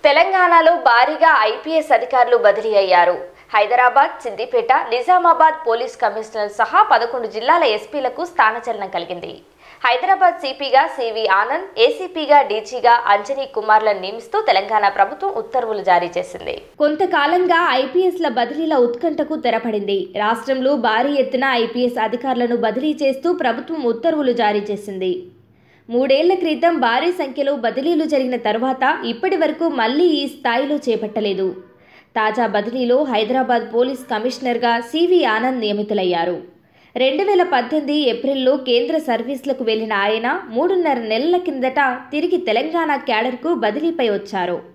తెలంగాణలో భారీగా ఐపీఎస్ అధికారులు బదిలీ అయ్యారు. హైదరాబాద్, సిద్దిపేట, నిజామాబాద్ పోలీస్ కమిషనర్ సహా 11 జిల్లాల ఎస్పీలకు స్థానచలనం కలిగింది. హైదరాబాద్ సిపిగా సివి ఆనంద్, ఏసీపీగా డీజీగా అంజనీ కుమార్లను నియమిస్తూ తెలంగాణ ప్రభుత్వం ఉత్తర్వులు జారీ చేసింది. కొంతకాలంగా ఐపీఎస్ల బదిలీల ఉత్కంఠకు తెరపడింది. రాష్ట్రంలో భారీ ఎత్తున ఐపీఎస్ అధికారులను బదిలీ చేస్తూ ప్రభుత్వం ఉత్తర్వులు జారీ చేసింది. 3 ఏళ్ల క్రితం భారీ సంఖ్యలో బదిలీలు జరిగిన తర్వాత ఇప్పటి వరకు మళ్లీ ఈ స్థాయిలో చేపట్టలేదు. తాజా బదిలీలో హైదరాబాద్ పోలీస్ కమిషనర్గా సివి ఆనంద్ నియమితులయ్యారు. 2018 ఏప్రిల్లో కేంద్ర సర్వీసులకు వెళ్లిన ఆయన 3.5 నెలల కిందట తిరిగి తెలంగాణ క్యాడర్కు బదిలీపై వచ్చారు.